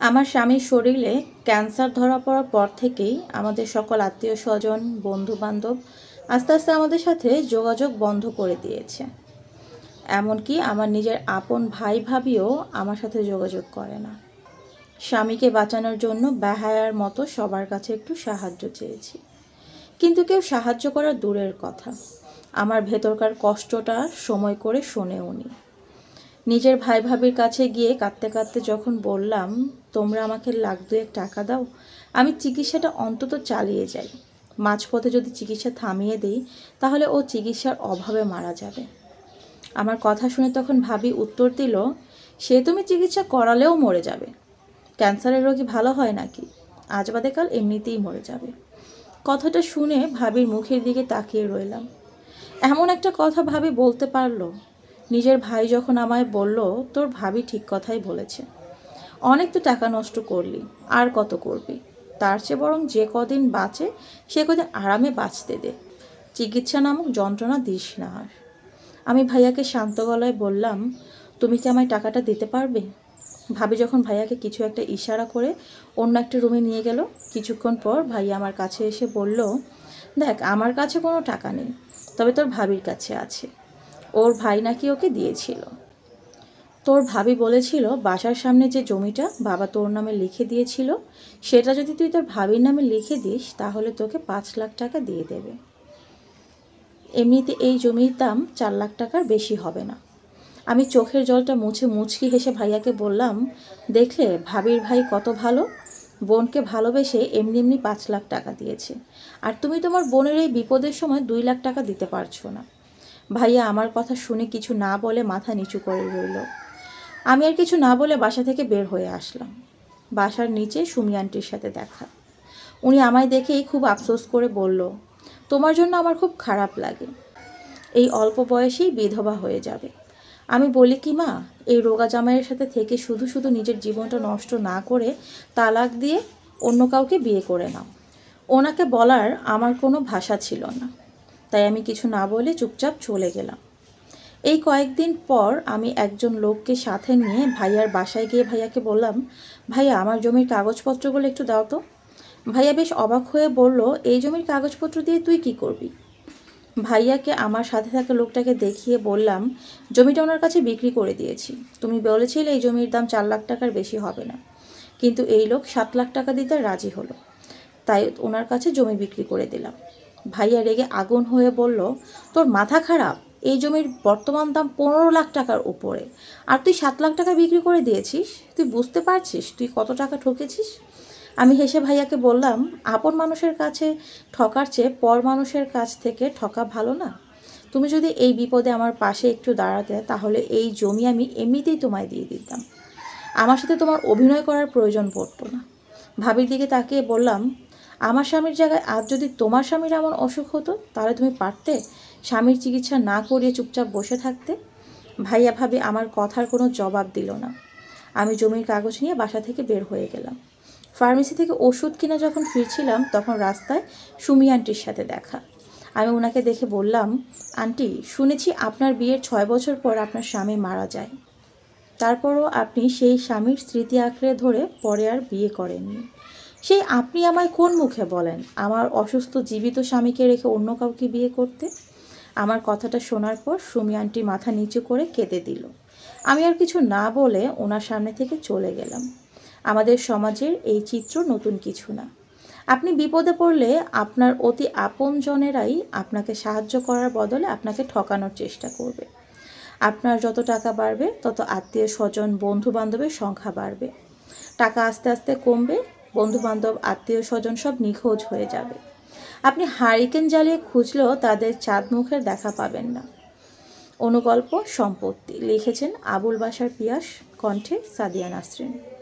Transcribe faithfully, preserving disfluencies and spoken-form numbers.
আমার স্বামীর শরীরে ক্যান্সার ধরা পড়ার পর থেকেই আমাদের সকল আত্মীয় স্বজন বন্ধু বান্ধব আস্তে আস্তে আমাদের সাথে যোগাযোগ বন্ধ করে দিয়েছে। এমনকি আমার নিজের আপন ভাই ভাবিও আমার সাথে যোগাযোগ করে না। স্বামীকে বাঁচানোর জন্য বেহায়ার মতো সবার কাছে একটু সাহায্য চেয়েছি, কিন্তু কেউ সাহায্য করা দূরের কথা, আমার ভেতরকার কষ্টটা সময় করে শোনেও নি। নিজের ভাই ভাবির কাছে গিয়ে কাঁদতে কাঁদতে যখন বললাম, তোমরা আমাকে লাখ দুয়েক টাকা দাও, আমি চিকিৎসাটা অন্তত চালিয়ে যাই, মাঝপথে যদি চিকিৎসা থামিয়ে দিই তাহলে ও চিকিৎসার অভাবে মারা যাবে। আমার কথা শুনে তখন ভাবি উত্তর দিল, সে তুমি চিকিৎসা করালেও মরে যাবে, ক্যান্সারের রোগী ভালো হয় নাকি, আজ বাদে কাল এমনিতেই মরে যাবে। কথাটা শুনে ভাবির মুখের দিকে তাকিয়ে রইলাম। এমন একটা কথা ভাবি বলতে পারলো? নিজের ভাই যখন আমায় বলল, তোর ভাবি ঠিক কথাই বলেছে, অনেক তো টাকা নষ্ট করলি, আর কত করবি, তার চেয়ে বরং যে কদিন বাঁচে সে কদিন আরামে বাঁচতে দে, চিকিৎসা নামক যন্ত্রণা দিস না আর। আমি ভাইয়াকে শান্ত গলায় বললাম, তুমি কি আমায় টাকাটা দিতে পারবে? ভাবি যখন ভাইয়াকে কিছু একটা ইশারা করে অন্য একটা রুমে নিয়ে গেল, কিছুক্ষণ পর ভাইয়া আমার কাছে এসে বলল, দেখ আমার কাছে কোনো টাকা নেই, তবে তোর ভাবির কাছে আছে, ওর ভাই নাকি ওকে দিয়েছিল। তোর ভাবি বলেছিল বাসার সামনে যে জমিটা বাবা তোর নামে লিখে দিয়েছিল, সেটা যদি তুই তোর ভাবির নামে লিখে দিস তাহলে তোকে পাঁচ লাখ টাকা দিয়ে দেবে। এমনিতে এই জমির দাম চার লাখ টাকার বেশি হবে না। আমি চোখের জলটা মুছে মুচকি হেসে ভাইয়াকে বললাম, দেখলে ভাবির ভাই কত ভালো, বোনকে ভালোবেসে এমনি এমনি পাঁচ লাখ টাকা দিয়েছে, আর তুমি তোমার বোনের এই বিপদের সময় দুই লাখ টাকা দিতে পারছো না। ভাইয়া আমার কথা শুনে কিছু না বলে মাথা নিচু করে রইল। আমি আর কিছু না বলে বাসা থেকে বের হয়ে আসলাম। বাসার নিচে সুমি আন্টির সাথে দেখা। উনি আমায় দেখেই খুব আফসোস করে বলল, তোমার জন্য আমার খুব খারাপ লাগে, এই অল্প বয়সেই বিধবা হয়ে যাবে। আমি বলি কি মা, এই রোগা জামাইয়ের সাথে থেকে শুধু শুধু নিজের জীবনটা নষ্ট না করে তালাক দিয়ে অন্য কাউকে বিয়ে করে নাও। ওনাকে বলার আমার কোনো ভাষা ছিল না, তাই আমি কিছু না বলে চুপচাপ চলে গেলাম। এই কয়েকদিন পর আমি একজন লোককে সাথে নিয়ে ভাইয়ার বাসায় গিয়ে ভাইয়াকে বললাম, ভাইয়া আমার জমির কাগজপত্রগুলো একটু দাও তো। ভাইয়া বেশ অবাক হয়ে বলল, এই জমির কাগজপত্র দিয়ে তুই কি করবি? ভাইয়াকে আমার সাথে থাকা লোকটাকে দেখিয়ে বললাম, জমিটা ওনার কাছে বিক্রি করে দিয়েছি, তুমি বলেছিলে এই জমির দাম চার লাখ টাকার বেশি হবে না, কিন্তু এই লোক সাত লাখ টাকা দিতে রাজি হলো, তাই ওনার কাছে জমি বিক্রি করে দিলাম। ভাইয়া রেগে আগুন হয়ে বলল, তোর মাথা খারাপ, এই জমির বর্তমান দাম পনেরো লাখ টাকার উপরে, আর তুই সাত লাখ টাকা বিক্রি করে দিয়েছিস, তুই বুঝতে পারছিস তুই কত টাকা ঠকেছিস? আমি হেসে ভাইয়াকে বললাম, আপন মানুষের কাছে ঠকার চেয়ে পর মানুষের কাছ থেকে ঠকা ভালো না? তুমি যদি এই বিপদে আমার পাশে একটু দাঁড়াতে তাহলে এই জমি আমি এমনিতেই তোমায় দিয়ে দিতাম, আমার সাথে তোমার অভিনয় করার প্রয়োজন পড়তো না। ভাবির দিকে তাকিয়ে বললাম, আমার স্বামীর জায়গায় আজ যদি তোমার স্বামীর এমন অসুখ হতো তাহলে তুমি পারতে স্বামীর চিকিৎসা না করিয়ে চুপচাপ বসে থাকতে? ভাইয়া ভাবি আমার কথার কোনো জবাব দিল না। আমি জমির কাগজ নিয়ে বাসা থেকে বের হয়ে গেলাম। ফার্মেসি থেকে ওষুধ কিনে যখন ফিরছিলাম তখন রাস্তায় সুমি আন্টির সাথে দেখা। আমি ওনাকে দেখে বললাম, আন্টি, শুনেছি আপনার বিয়ের ছয় বছর পর আপনার স্বামী মারা যায়, তারপরও আপনি সেই স্বামীর স্মৃতি আঁকড়ে ধরে পরে আর বিয়ে করেননি। সেই আপনি আমায় কোন মুখে বলেন আমার অসুস্থ জীবিত স্বামীকে রেখে অন্য কাউকে বিয়ে করতে? আমার কথাটা শোনার পর সুমি আন্টি মাথা নিচু করে কেঁদে দিল। আমি আর কিছু না বলে ওনার সামনে থেকে চলে গেলাম। আমাদের সমাজের এই চিত্র নতুন কিছু না। আপনি বিপদে পড়লে আপনার অতি আপনজনেরাই আপনাকে সাহায্য করার বদলে আপনাকে ঠকানোর চেষ্টা করবে। আপনার যত টাকা বাড়বে তত আত্মীয় স্বজন বন্ধু বান্ধবের সংখ্যা বাড়বে। টাকা আস্তে আস্তে কমবে, বন্ধু বান্ধব আত্মীয় স্বজন সব নিখোঁজ হয়ে যাবে। আপনি হারিকেন জ্বালিয়ে খুঁজলেও তাদের চাঁদ মুখের দেখা পাবেন না। অনুগল্প সম্পত্তি, লিখেছেন আবুল বাশার পিয়াস, কণ্ঠে সাদিয়া নাসরিন।